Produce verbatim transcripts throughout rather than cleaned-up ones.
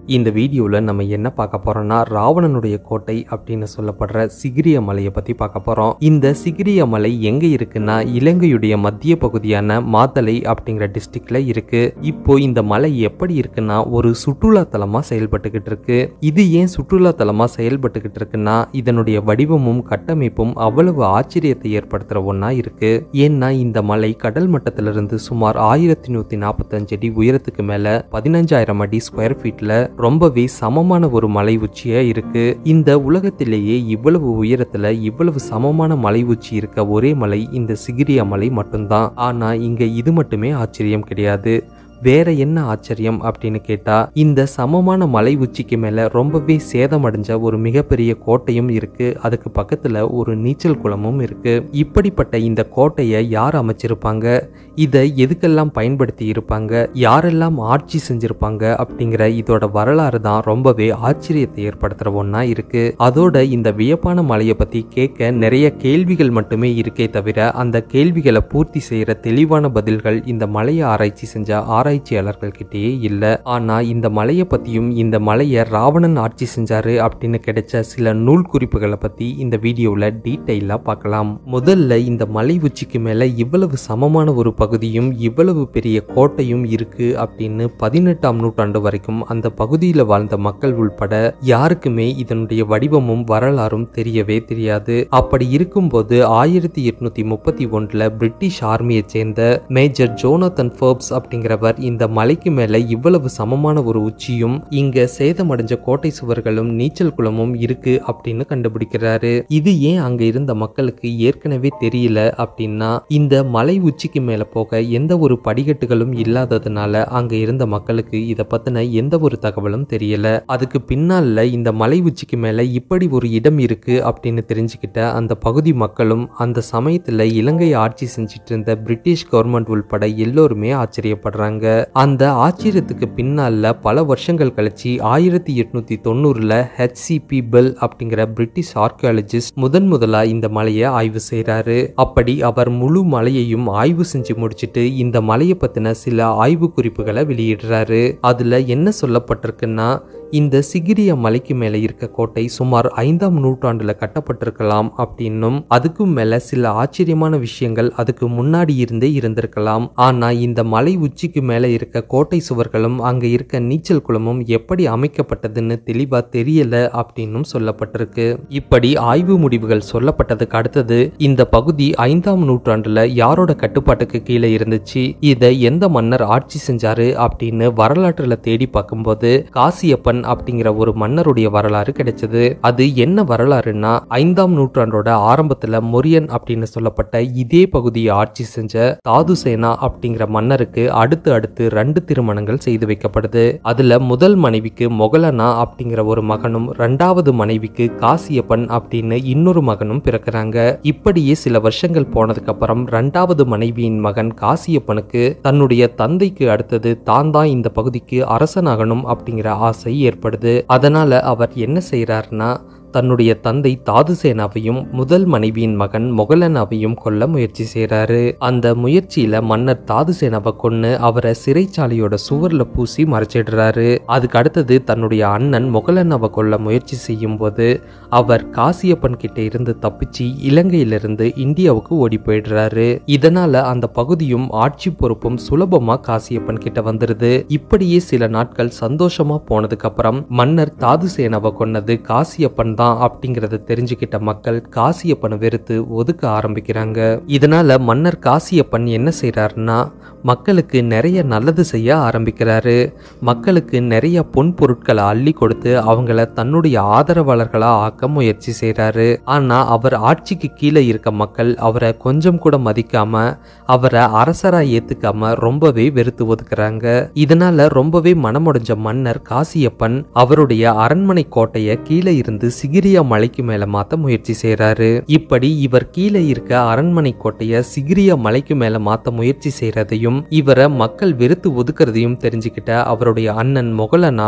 இந்த வீடியோல நம்ம என்ன பார்க்க போறோம்னா ராவணனுடைய கோட்டை அப்படின்னு சொல்லப்படுற சிகிரிய மலையை பத்தி பார்க்க போறோம். இந்த சிகிரிய மலை எங்க இருக்குன்னா இலங்கையுடைய மத்திய பகுதியான மாத்தளை அப்படிங்கிற டிஸ்ட்ரிக்ட்ல இருக்கு. இப்போ இந்த மலை எப்படி இருக்குன்னா ஒரு சுற்றுலா தலமா செயல்பட்டுக்கிட்டு இருக்கு. இது ஏன் சுற்றுலா தலமா செயல்பட்டுக்கிட்டு இருக்குன்னா இதனுடைய வடிவமும் கட்டமைப்பும் அவ்வளவு ஆச்சரியத்தை ஏற்படுத்துற ஒன்னா இருக்கு. ஏன்னா இந்த மலை கடல் மட்டத்திலிருந்து சுமார் ஆயிரத்தி நூத்தி நாற்பத்தி அஞ்சு அடி உயரத்துக்கு மேல பதினஞ்சாயிரம் அடி ஸ்கொயர் ஃபீட்ல ரொம்பவே சமமான ஒரு மலை உச்சியா இருக்கு. இந்த உலகத்திலேயே இவ்வளவு உயரத்துல இவ்வளவு சமமான மலை உச்சி இருக்க ஒரே மலை இந்த சிகிரிய மலை மட்டும்தான். ஆனா இங்க இது மட்டுமே ஆச்சரியம் கிடையாது. வேற என்ன ஆச்சரியம் அப்படின்னு கேட்டா இந்த சமமான மலை உச்சிக்கு மேல ரொம்பவே சேதமடைஞ்ச ஒரு மிகப்பெரிய கோட்டையும் இருக்கு. அதுக்கு பக்கத்துல ஒரு நீச்சல் குளமும் இருக்கு. இப்படிப்பட்ட இந்த கோட்டையை யார் அமைச்சிருப்பாங்க, இதை எதுக்கெல்லாம் பயன்படுத்தி இருப்பாங்க, யாரெல்லாம் ஆட்சி செஞ்சிருப்பாங்க அப்படிங்கிற இதோட வரலாறு தான் ரொம்பவே ஆச்சரியத்தை ஏற்படுத்துற ஒன்னா இருக்கு. அதோட இந்த வியப்பான மலையை பத்தி கேட்க நிறைய கேள்விகள் மட்டுமே இருக்கே தவிர அந்த கேள்விகளை பூர்த்தி செய்யற தெளிவான பதில்கள் இந்த மலையை ஆராய்ச்சி செஞ்ச ஆராய்ச்சி ஆராய்ச்சியாளர்கள் கிட்டேயே இல்ல. ஆனா இந்த மலையை பத்தியும் இந்த மலையை ராவணன் ஆட்சி செஞ்சாரு அப்படின்னு கிடைச்ச சில நூல் குறிப்புகளை பத்தி இந்த வீடியோல டீடைலா பார்க்கலாம். முதல்ல இந்த மலை உச்சிக்கு மேல இவ்வளவு சமமான ஒரு பகுதியும் இவ்வளவு பெரிய கோட்டையும் இருக்கு அப்படின்னு பதினெட்டாம் நூற்றாண்டு வரைக்கும் அந்த பகுதியில வாழ்ந்த மக்கள் உள்பட யாருக்குமே இதனுடைய வடிவமும் வரலாறும் தெரியவே தெரியாது. அப்படி இருக்கும்போது ஆயிரத்தி எட்நூத்தி முப்பத்தி ஒன்றுல பிரிட்டிஷ் ஆர்மியை சேர்ந்த மேஜர் ஜோனத்தன் ஃபோர்ப்ஸ் அப்படிங்கிறவர் இந்த மலைக்கு மேல இவ்வளவு சமமான ஒரு உச்சியும் இங்க சேதமடைஞ்ச கோட்டை சுவர்களும் நீச்சல் குளமும் இருக்கு அப்படின்னு கண்டுபிடிக்கிறாரு. இது ஏன் அங்க இருந்த மக்களுக்கு ஏற்கனவே தெரியல அப்படின்னா இந்த மலை உச்சிக்கு மேல போக எந்த ஒரு படிக்கட்டுகளும் இல்லாததுனால அங்க இருந்த மக்களுக்கு இத பத்தின எந்த ஒரு தகவலும் தெரியல. அதுக்கு பின்னால இந்த மலை உச்சிக்கு மேல இப்படி ஒரு இடம் இருக்கு அப்படின்னு தெரிஞ்சுக்கிட்ட அந்த பகுதி மக்களும் அந்த சமயத்துல இலங்கை ஆட்சி செஞ்சிட்டு இருந்த பிரிட்டிஷ் கவர்மெண்ட் உள்பட எல்லோருமே ஆச்சரியப்படுறாங்க. அந்த ஆச்சரியத்துக்கு பின்னால பல வருஷங்கள் கழிச்சு ஆயிரத்தி எட்நூத்தி தொண்ணூறுல ஹெச் சி பி பெல் அப்படிங்கிற பிரிட்டிஷ் ஆர்கியாலஜிஸ்ட் முதன் முதலா இந்த மலையை ஆய்வு செய்யறாரு. அப்படி அவர் முழு மலையையும் ஆய்வு செஞ்சு முடிச்சிட்டு இந்த மலையை பத்தின சில ஆய்வு குறிப்புகளை வெளியிடுறாரு. அதுல என்ன சொல்லப்பட்டிருக்குன்னா இந்த சிகிரிய மலைக்கு மேல இருக்க கோட்டை சுமார் ஐந்தாம் நூற்றாண்டுல கட்டப்பட்டிருக்கலாம் அப்படின்னும் அதுக்கும் மேல சில ஆச்சரியமான விஷயங்கள் அதுக்கு முன்னாடி இருந்தே இருந்திருக்கலாம். ஆனா இந்த மலை உச்சிக்கு மேல இருக்க கோட்டை சுவர்களும் அங்க இருக்க நீச்சல் குளமும் எப்படி அமைக்கப்பட்டதுன்னு தெளிவா தெரியல அப்படின்னும் சொல்லப்பட்டிருக்கு. இப்படி ஆய்வு முடிவுகள் சொல்லப்பட்டதுக்கு அடுத்தது இந்த பகுதி ஐந்தாம் நூற்றாண்டுல யாரோட கட்டுப்பாட்டுக்கு கீழே இருந்துச்சு, இதை எந்த மன்னர் ஆட்சி செஞ்சாரு அப்படின்னு வரலாற்றுல தேடி பார்க்கும்போது காசியப்பன் அப்படிங்கிற ஒரு மன்னருடைய வரலாறு கிடைச்சது. அது என்ன வரலாறுன்னா ஐந்தாம் நூற்றாண்டோட ஆரம்பத்துல மொரியன் அப்படின்னு சொல்லப்பட்ட இதே பகுதியை ஆட்சி செஞ்ச தாதுசேனா அப்படிங்கிற மன்னருக்கு அடுத்து அடுத்து ரெண்டு திருமணங்கள் செய்து வைக்கப்படுது. அதுல முதல் மனைவிக்கு மொகலனா அப்படிங்கிற ஒரு மகனும் இரண்டாவது மனைவிக்கு காசியப்பன் அப்படின்னு இன்னொரு மகனும் பிறக்கிறாங்க. இப்படியே சில வருஷங்கள் போனதுக்கு அப்புறம் இரண்டாவது மனைவியின் மகன் காசியப்பனுக்கு தன்னுடைய தந்தைக்கு அடுத்தது தான் தான் இந்த பகுதிக்கு அரசனாகணும் அப்படிங்கிற ஆசை ஏற்படுது. அதனால அவர் என்ன செய்யறாருன்னா தன்னுடைய தந்தை தாதுசேனாவையும் முதல் மனைவியின் மகன் மொகல்லனாவையும் கொல்ல முயற்சி செய்யறாரு. அந்த முயற்சியில மன்னர் தாதுசேனாவை கொன்னு அவரை சிறைச்சாலையோட சுவர்ல பூசி மறைச்சிடுறாரு. அதுக்கு அடுத்தது தன்னுடைய அண்ணன் மொகல்லனாவை கொல்ல முயற்சி செய்யும் போது அவர் காசியப்பன் கிட்ட இருந்து தப்பிச்சு இலங்கையிலிருந்து இந்தியாவுக்கு ஓடி போயிடுறாரு. இதனால அந்த பகுதியும் ஆட்சி பொறுப்பும் சுலபமா காசியப்பன் கிட்ட வந்துருது. இப்படியே சில நாட்கள் சந்தோஷமா போனதுக்கு அப்புறம் மன்னர் தாதுசேனாவை கொன்னது காசியப்பன் அப்படிங்கறத தெரிஞ்சுக்கிட்ட மக்கள் காசியப்பனை வெறுத்து ஒதுக்க ஆரம்பிக்கிறாங்க. இதனால மன்னர் காசியப்பன் என்ன செய்யறாருன்னா மக்களுக்கு நிறைய நல்லது செய்ய ஆரம்பிக்கிறாரு. மக்களுக்கு நிறைய பொன் பொருட்களை அள்ளி கொடுத்து அவங்கள தன்னுடைய ஆதரவாளர்களா ஆக்க முயற்சி செய்யறாரு. ஆனா அவர் ஆட்சிக்கு கீழே இருக்க மக்கள் அவரை கொஞ்சம் கூட மதிக்காம அவரை அரசரா ஏத்துக்காம ரொம்பவே வெறுத்து ஒதுக்குறாங்க. இதனால ரொம்பவே மனமுடைஞ்ச மன்னர் காசியப்பன் அவருடைய அரண்மனை கோட்டையை கீழே இருந்து சிகிரியா மலைக்கு மேல மாத்த முயற்சி செய்யறாரு. இப்படி இவர் கீழே இருக்க அரண்மனை கோட்டைய சிகிரியா மலைக்கு மேல மாத்த முயற்சி செய்யறதையும் இவரை மக்கள் வெறுத்து ஒதுக்குறதையும் தெரிஞ்சுக்கிட்ட அவருடைய அண்ணன் மொகல்லனா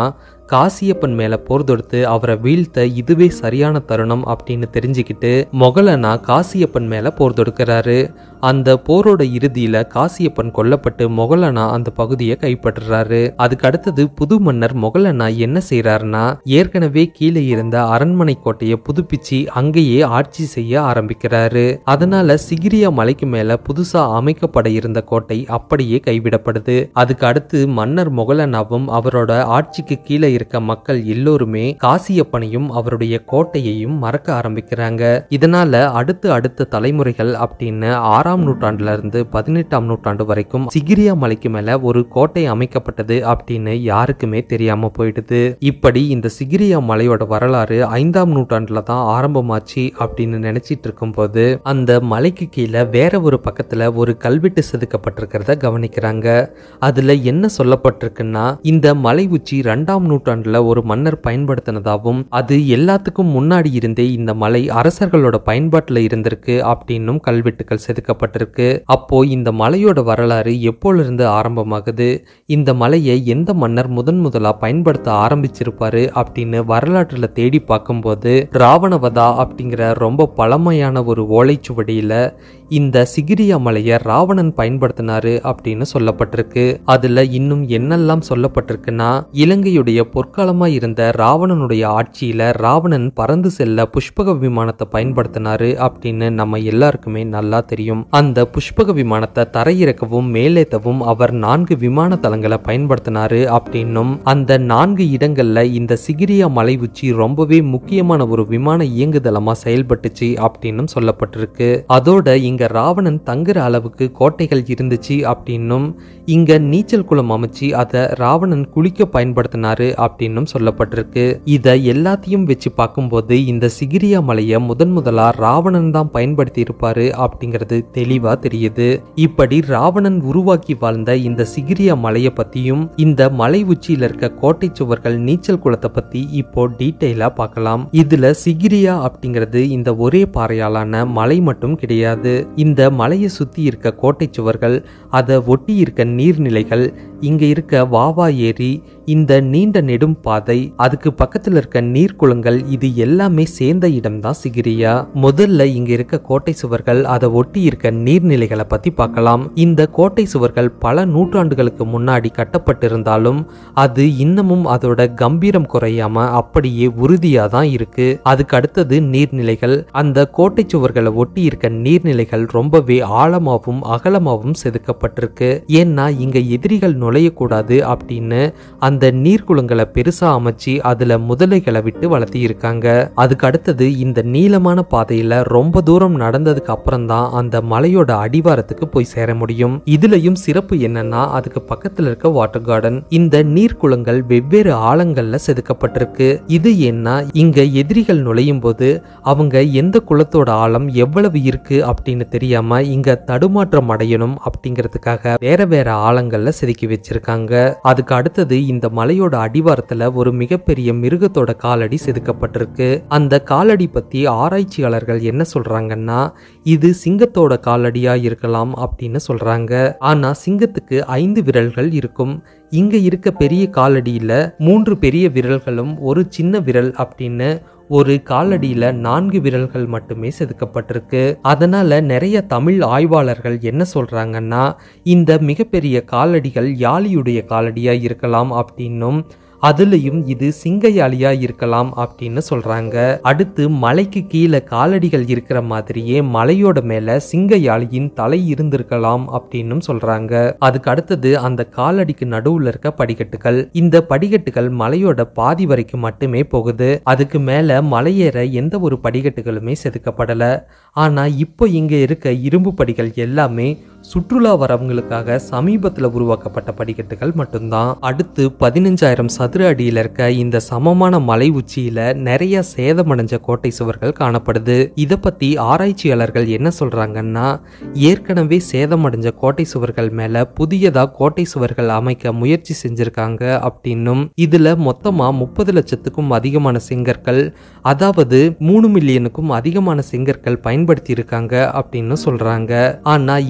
காசியப்பன் மேல போர் தொடுத்து அவரை வீழ்த்த இதுவே சரியான தருணம் அப்படின்னு தெரிஞ்சுக்கிட்டு மொகல்லனா காசியப்பன் மேல போர் தொடுக்கிறாரு. அந்த போரோட இறுதியில காசியப்பன் கொல்லப்பட்டு மொகல்லனா அந்த பகுதியை கைப்பற்றுறாரு. அதுக்கு அடுத்தது புது மன்னர் மொகல்லனா என்ன செய்யறாருன்னா, ஏற்கனவே கீழே இருந்த அரண்மனை கோட்டையை புதுப்பிச்சு அங்கேயே ஆட்சி செய்ய ஆரம்பிக்கிறாரு. அதனால சிகிரியா மலைக்கு மேல புதுசா அமைக்கப்பட இருந்த கோட்டை அப்படியே கைவிடப்படுது. அதுக்கு அடுத்து மன்னர் மொகல்லனாவும் அவரோட ஆட்சிக்கு கீழே இருக்க மக்கள் எல்லோருமே காசியப்பனையும் அவருடைய கோட்டையையும் மறக்க ஆரம்பிக்கிறாங்க. இதனால அடுத்து அடுத்த தலைமுறைகள் அப்படின்னு ஆறாம் நூற்றாண்டுல இருந்து பதினெட்டாம் நூற்றாண்டு வரைக்கும் சிகிரியா மலைக்கு மேல ஒரு கோட்டை அமைக்கப்பட்டது அப்படின்னு யாருக்குமே தெரியாம போயிடுது. இப்படி இந்த சிகிரியா மலையோட வரலாறு ஐந்தாம் நூற்றாண்டுல தான் ஆரம்பமாச்சு அப்படின்னு நினைச்சிட்டு இருக்கும் போது அந்த மலைக்கு கீழே வேற ஒரு பக்கத்துல ஒரு கல்வெட்டு செதுக்கப்பட்டிருக்கிறத கவனிக்கிறாங்க. அதுல என்ன சொல்லப்பட்டிருக்குன்னா, இந்த மலை உச்சி இரண்டாம் நூற்றாண்டுல ஒரு மன்னர் பயன்படுத்தினதாகவும் அது எல்லாத்துக்கும் முன்னாடி இருந்தே இந்த மலை அரசர்களோட பயன்பாட்டுல இருந்திருக்கு அப்படின்னும் கல்வெட்டுகள் செதுக்கப்பட்டிருக்கு. அப்போ இந்த மலையோட வரலாறு எப்போலிருந்து ஆரம்பமாகுது, இந்த மலையை எந்த மன்னர் முதன் முதலா பயன்படுத்த ஆரம்பிச்சிருப்பாரு அப்படின்னு வரலாற்றுல தேடி பார்க்கும்போது ராவணவதா அப்படிங்கிற ரொம்ப பழமையான ஒரு ஓலைச்சுவடியில இந்த சிகிரியா மலையை ராவணன் பயன்படுத்தினாரு அப்படின்னு சொல்லப்பட்டிருக்கு. அதுல இன்னும் என்னெல்லாம் சொல்லப்பட்டிருக்குன்னா, இலங்கையுடைய பொற்காலமா இருந்த ராவணனுடைய ஆட்சியில ராவணன் பறந்து செல்ல புஷ்பக விமானத்தை பயன்படுத்தினாரு அப்படின்னு நம்ம எல்லாருக்குமே நல்லா தெரியும். அந்த புஷ்பக விமானத்தை தரையிறக்கவும் மேலேத்தவும் அவர் நான்கு விமான தளங்களை பயன்படுத்தினாரு அப்படின்னும், அந்த நான்கு இடங்கள்ல இந்த சிகிரியா மலை உச்சி ரொம்பவே முக்கியமான ஒரு விமான இயங்குதளமா செயல்பட்டுச்சு அப்படின்னும் சொல்லப்பட்டிருக்கு. அதோட இங்க ராவணன் தங்குற அளவுக்கு கோட்டைகள் இருந்துச்சு அப்படின்னும், இங்க நீச்சல் குளம் அமைச்சு அதை ராவணன் குளிக்க பயன்படுத்தினாரு அப்படின்னும் சொல்லப்பட்டிருக்கு. இத எல்லாத்தையும் வச்சு பார்க்கும்போது இந்த சிகிரியா மலையை முதன் முதலா ராவணன் தான் பயன்படுத்தி இருப்பாரு அப்படிங்கிறது தெளிவா தெரியுது. இப்படி ராவணன் உருவாக்கி வாழ்ந்த இந்த சிகிரியா மலையை பத்தியும் இந்த மலை உச்சியில இருக்க கோட்டை சுவர்கள் நீச்சல் குளத்தை பத்தி இப்போ டீடைலா பார்க்கலாம். இதுல சிகிரியா அப்படிங்கிறது இந்த ஒரே பாறையாலான மலை மட்டும் கிடையாது. இந்த மலையை சுத்தி இருக்க கோட்டை சுவர்கள், அதை ஒட்டி இருக்க நீர்நிலைகள், இங்க இருக்க வாவா ஏரி, இந்த நீண்ட நெடும் பாதை, அதுக்கு பக்கத்துல இருக்க நீர்க்குளங்கள், இது எல்லாமே சேர்ந்த இடம் தான் சிகிரியா. முதல்ல இங்க இருக்க கோட்டை சுவர்கள், அதை ஒட்டி இருக்க நீர்நிலைகளை பத்தி பார்க்கலாம். இந்த கோட்டை சுவர்கள் பல நூற்றாண்டுகளுக்கு முன்னாடி கட்டப்பட்டிருந்தாலும் அது இன்னமும் அதோட கம்பீரம் குறையாம அப்படியே உறுதியா தான் இருக்கு. அதுக்கு அடுத்தது நீர்நிலைகள். அந்த கோட்டை சுவர்களை ஒட்டி இருக்க நீர்நிலைகள் ரொம்பவே ஆழமாவும் அகலமாவும் செதுக்கப்பட்டிருக்கு. ஏன்னா இங்க எதிரிகள் நுழையக்கூடாது அப்படின்னு அந்த நீர்க்குளங்களை பெருசா அமைச்சு அதுல முதலைகளை விட்டு வளர்த்தி இருக்காங்க. அதுக்கு அடுத்தது இந்த நீளமான பாதையில ரொம்ப தூரம் நடந்ததுக்கு அப்புறம் தான் அந்த மலையோட அடிவாரத்துக்கு போய் சேர முடியும். இதுலயும் சிறப்பு என்னன்னா, அதுக்கு பக்கத்துல இருக்க வாட்டர் கார்டன். இந்த நீர்க்குளங்கள் வெவ்வேறு ஆழங்கள்ல செதுக்கப்பட்டிருக்கு. இது ஏன்னா இங்க எதிரிகள் நுழையும் போது அவங்க எந்த குளத்தோட ஆழம் எவ்வளவு இருக்கு அப்படின்னு தெரியாம இங்க தடுமாற்றம் அடையணும் அப்படிங்கிறதுக்காக வேற வேற ஆழங்கள்ல செதுக்கி வச்சிருக்காங்க. அதுக்கு அடுத்தது இந்த மலையோட அடிவாரத்துல ஒரு மிகப்பெரிய மிருகத்தோட காலடி செதுக்கப்பட்டிருக்கு. அந்த காலடி பத்தி ஆராய்ச்சியாளர்கள் என்ன சொல்றாங்கன்னா, இது சிங்கத்தோட காலடியா இருக்கலாம் அப்படின்னு சொல்றாங்க. ஆனா சிங்கத்துக்கு ஐந்து விரல்கள் இருக்கும். இங்க இருக்க பெரிய காலடியில மூன்று பெரிய விரல்களும் ஒரு சின்ன விரல் அப்படின்னு ஒரு காலடியில நான்கு விரல்கள் மட்டுமே செதுக்கப்பட்டிருக்கு. அதனால நிறைய தமிழ் ஆய்வாளர்கள் என்ன சொல்றாங்கன்னா, இந்த மிகப்பெரிய காலடிகள் யாளியுடைய காலடியா இருக்கலாம் அப்படின்னும், அதுலயும் இது சிங்கையாளியா இருக்கலாம் அப்படின்னு சொல்றாங்க. அடுத்து மலைக்கு கீழே காலடிகள் இருக்கிற மாதிரியே மலையோட மேல சிங்கையாளியின் தலை இருந்திருக்கலாம் அப்படின்னு சொல்றாங்க. அதுக்கு அடுத்தது அந்த காலடிக்கு நடுவுல இருக்க படிக்கட்டுகள். இந்த படிக்கட்டுகள் மலையோட பாதி வரைக்கும் மட்டுமே போகுது. அதுக்கு மேல மலையேற எந்த ஒரு படிக்கட்டுகளுமே செதுக்கப்படல. ஆனா இப்போ இங்க இருக்க இரும்பு படிகள் எல்லாமே சுற்றுலா வரவங்களுக்காக சமீபத்துல உருவாக்கப்பட்ட படிக்கட்டுகள் மட்டும்தான். அடுத்து பதினஞ்சாயிரம் சதுர அடியில இருக்க இந்த சமமான மலை உச்சியில நிறைய சேதமடைஞ்ச கோட்டை சுவர்கள் காணப்படுது. இத பத்தி ஆராய்ச்சியாளர்கள் என்ன சொல்றாங்கன்னா, ஏற்கனவே சேதமடைஞ்ச கோட்டை சுவர்கள் மேல புதியதா கோட்டை சுவர்கள் அமைக்க முயற்சி செஞ்சிருக்காங்க அப்படின்னும், இதுல மொத்தமா முப்பது லட்சத்துக்கும் அதிகமான செங்கற்கள், அதாவது மூணு மில்லியனுக்கும் அதிகமான செங்கற்கள் பயன்படுத்தி இருக்காங்க அப்படின்னு சொல்றாங்க. ஆனா இங்க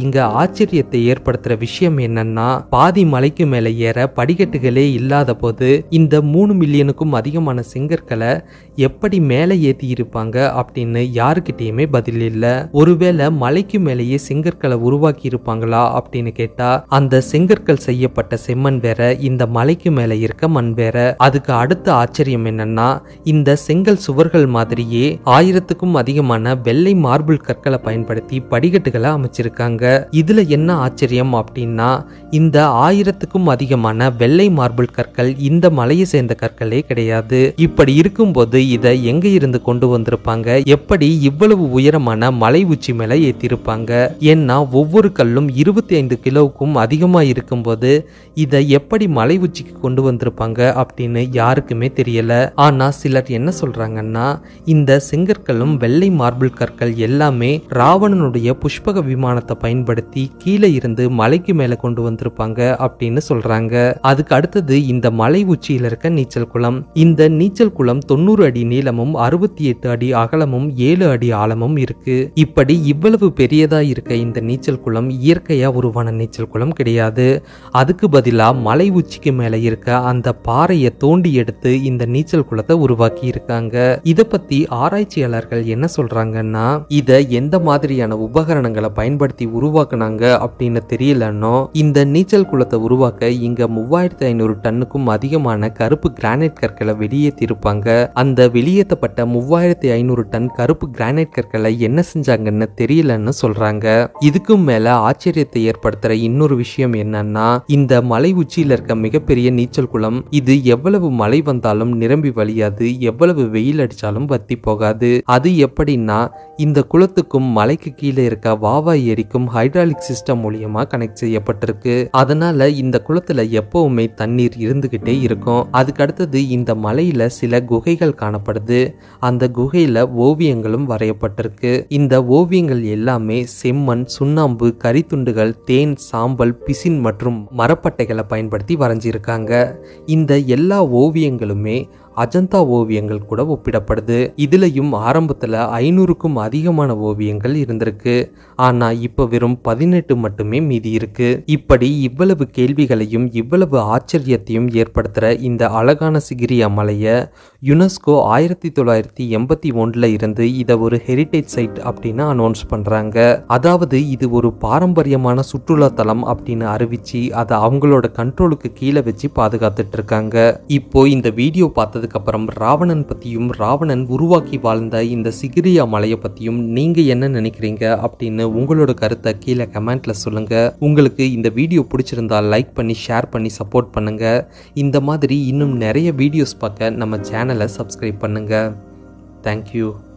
ஆச்சரியத்தை ஏற்படுத்துற விஷயம் என்னன்னா, பாதி மலைக்கு மேல ஏற படிக்கட்டுகளே இல்லாத போது இந்த மூணு மில்லியனுக்கும் அதிகமான செங்கற்களை எப்படி மேலே ஏத்தி இருப்பாங்க அப்படின்னு யாருக்கிட்டயுமே பதில் இல்ல. ஒருவேளை மலைக்கு மேலேயே செங்கற்களை உருவாக்கி இருப்பாங்களா அப்படின்னு கேட்டா, அந்த செங்கற்கள் செய்யப்பட்ட செம்மண் வேற, இந்த மலைக்கு மேல இருக்க மண் வேற. அதுக்கு அடுத்த ஆச்சரியம் என்னன்னா, இந்த செங்கல் சுவர்கள் மாதிரியே ஆயிரத்துக்கும் அதிகமான வெள்ளை மார்பிள் கற்களை பயன்படுத்தி படிக்கட்டுகளை அமைச்சிருக்காங்க. இதுல என்ன ஆச்சரியம் அப்படின்னா, இந்த ஆயிரத்துக்கும் அதிகமான வெள்ளை மார்பிள் கற்கள் இந்த மலையை சேர்ந்த கற்களே கிடையாது. இப்படி இருக்கும்போது இதை எங்க இருந்து கொண்டு வந்திருப்பாங்க, எப்படி இவ்வளவு உயரமான மலை உச்சி மேல ஏத்திருப்பாங்க? ஏன்னா ஒவ்வொரு கல்லும் இருபத்தி ஐந்து கிலோவுக்கும் அதிகமா இருக்கும்போது இதை எப்படி மலை உச்சிக்கு கொண்டு வந்திருப்பாங்க அப்படின்னு யாருக்குமே தெரியல. ஆனா சிலர் என்ன சொல்றாங்கன்னா, இந்த செங்கற்களும் வெள்ளை மார்பிள் கற்கள் எல்லாமே ராவணனுடைய புஷ்பக விமானத்தை பயன்படுத்தி கீழே இருந்து மலைக்கு மேல கொண்டு வந்திருப்பாங்க அப்படின்னு சொல்றாங்க. அதுக்கு அடுத்தது இந்த மலை உச்சியில இருக்க நீச்சல் குளம். இந்த நீச்சல் குளம் தொண்ணூறு அடி நீளமும் அறுபத்தி எட்டு அடி அகலமும் ஏழு அடி ஆழமும் இருக்கு. இப்படி இவ்வளவு பெரியதா இருக்க இந்த நீச்சல் குளம் இயற்கையா உருவான நீச்சல் குளம் கிடையாது. அதுக்கு பதிலா மலை உச்சிக்கு மேல இருக்க அந்த பாறையை தோண்டி எடுத்து இந்த நீச்சல் குளத்தை உருவாக்கி இருக்காங்க. இத பத்தி ஆராய்ச்சியாளர்கள் என்ன சொல்றாங்கன்னா, இத எந்த மாதிரியான உபகரணங்களை பயன்படுத்தி உருவாக்குனாங்க அப்படின்னு தெரியலன்னோ, இந்த நீச்சல் குளத்தை உருவாக்க இங்க மூவாயிரத்தி ஐநூறு டன்னுக்கும் அதிகமான கருப்பு கிரானைட் கற்களை வெளியேற்றிருப்பாங்க. அந்த வெளியேற்றப்பட்ட மூவாயிரத்தி ஐநூறு டன் கருப்பு கிரானைட் கற்களை என்ன செஞ்சாங்கன்னு தெரியலன்னு சொல்றாங்க. இதுக்கும் மேல ஆச்சரியத்தை ஏற்படுத்துற இன்னொரு விஷயம் என்னன்னா, இந்த மலை உச்சியில இருக்க மிகப்பெரிய நீச்சல் குளம் இது எவ்வளவு மழை வந்தாலும் நிரம்பி வழியாது, எவ்வளவு வெயில் அடிச்சாலும் வத்தி போகாது. அது எப்படின்னா, இந்த குளத்துக்கும் மலைக்கு கீழே இருக்க வாவா ஏரிக்கும் ஹைட்ராலிக் சிஸ்டம் மூலியமா கனெக்ட் செய்யப்பட்டிருக்கு. அதனால இந்த குளத்துல எப்பவுமே தண்ணீர் இருந்துகிட்டே இருக்கும். அதுக்கு அடுத்தது இந்த மலையில சில குகைகள் காணப்படுது. அந்த குகையில ஓவியங்களும் வரையப்பட்டிருக்கு. இந்த ஓவியங்கள் எல்லாமே செம்மண், சுண்ணாம்பு, கரித்துண்டுகள், தேன், சாம்பல், பிசின் மற்றும் மரப்பட்டைகளை பயன்படுத்தி வரைஞ்சிருக்காங்க. இந்த எல்லா ஓவியங்களுமே அஜந்தா ஓவியங்கள் கூட ஒப்பிடப்படுது. இதுலயும் ஆரம்பத்துல ஐநூறுக்கும் அதிகமான ஓவியங்கள் இருந்திருக்கு. ஆனா இப்ப வெறும் பதினெட்டு மட்டுமே மீதி இருக்கு. இப்படி இவ்வளவு கேள்விகளையும் இவ்வளவு ஆச்சரியத்தையும் ஏற்படுத்துற இந்த அழகான சிகிரியா மலைய யுனெஸ்கோ ஆயிரத்தி தொள்ளாயிரத்தி எண்பத்தி ஒன்றுல இருந்து இதை ஒரு ஹெரிட்டேஜ் சைட் அப்படின்னு அனௌன்ஸ் பண்றாங்க. அதாவது இது ஒரு பாரம்பரியமான சுற்றுலா தலம் அப்படின்னு அறிவிச்சு அதை அவங்களோட கண்ட்ரோலுக்கு கீழே வச்சு பாதுகாத்துட்டு இருக்காங்க. இப்போ இந்த வீடியோ பார்த்தது அப்புறம் ராவணன் பத்தியும் ராவணன் உருவாக்கி வாழ்ந்த இந்த சிகிரியா மலையை பத்தியும் நீங்க என்ன நினைக்கிறீங்க அப்படின்னு உங்களோட கருத்தை கீழே கமெண்ட்ல சொல்லுங்க. உங்களுக்கு இந்த வீடியோ பிடிச்சிருந்தா லைக் பண்ணி ஷேர் பண்ணி சப்போர்ட் பண்ணுங்க. இந்த மாதிரி இன்னும் நிறைய வீடியோஸ் பார்க்க நம்ம சேனலை சப்ஸ்கிரைப் பண்ணுங்க. தேங்க்யூ.